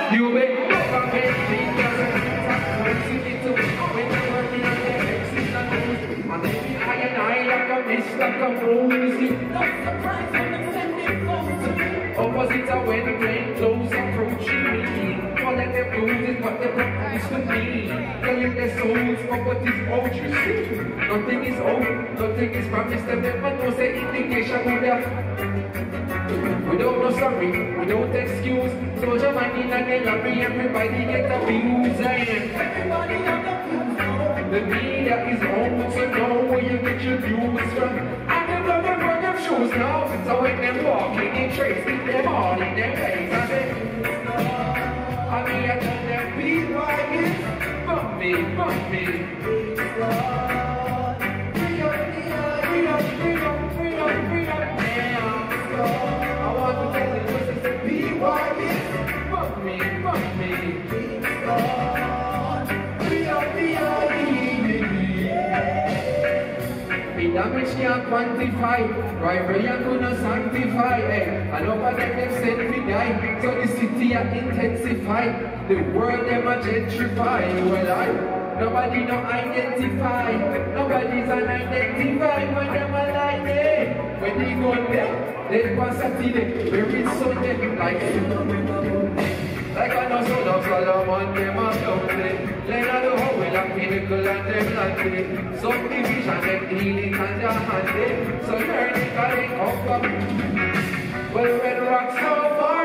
You will never get me when you're working on the exit and maybe I like a miss like a rose. Not surprised when I'm sending close to me. Opposite are when the rain close approaching me. All of them lose is what they practice with me. Telling their souls for what is out you see. Nothing is old, nothing is promised. Them never know say indication would have. Without no sorry, without excuse. Soldier man in a gallery, everybody get abused. Everybody on the fuse. The media is home, so know where you get your views from. And them love them run them shoes now. So when them walking in trace, keep them all in their face. I mean, I tell them, be wise, bump me, bump me. Damage can't quantify, rivalry and gonna sanctify. And over them send me die, so the city a intensify. The world them a gentrify. Well nobody no identify. Nobody's unidentified when them a like there. When they go there, they go Saturday, very Sunday, like I know so love Solomon, them a something. Leonardo Howell a pinnacle and them landing. Some division them healing and their handing. So learn it and they come from. Well, red rocks so far.